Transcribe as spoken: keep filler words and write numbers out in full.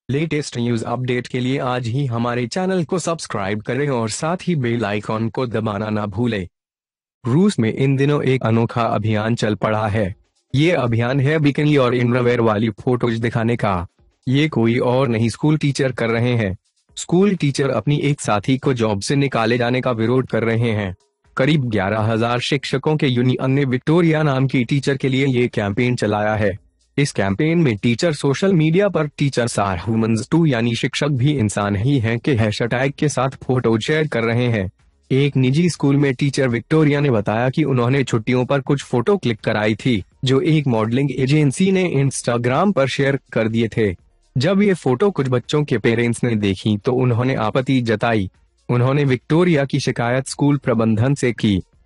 Latest news update के लिए आज ही हमारे चैनल को सब्सक्राइब करें और साथ ही बेल आइकॉन को दबाना ना भूलें। रूस में इन दिनों एक अनोखा अभियान चल पड़ा है। ये अभियान है बिकिनी और इंडरवेयर वाली फोटोज दिखाने का। ये कोई और नहीं, स्कूल टीचर कर रहे हैं। स्कूल टीचर अपनी एक साथी को जॉब से निकाले जाने का विरोध कर रहे हैं। करीब ग्यारह हजार शिक्षकों के यूनियन ने विक्टोरिया नाम की टीचर के लिए ये कैंपेन चलाया है। इस कैंपेन में टीचर सोशल मीडिया पर टीचर्स आर ह्यूमंस टू यानी शिक्षक भी इंसान ही हैं के हैशटैग के साथ फोटो शेयर कर रहे हैं। एक निजी स्कूल में टीचर विक्टोरिया ने बताया कि उन्होंने छुट्टियों पर कुछ फोटो क्लिक कराई थी, जो एक मॉडलिंग एजेंसी ने इंस्टाग्राम पर शेयर कर दिए थे। जब ये फोटो कुछ बच्चों के पेरेंट्स ने देखी तो उन्होंने आपत्ति जताई। उन्होंने विक्टोरिया की शिकायत स्कूल प्रबंधन से की।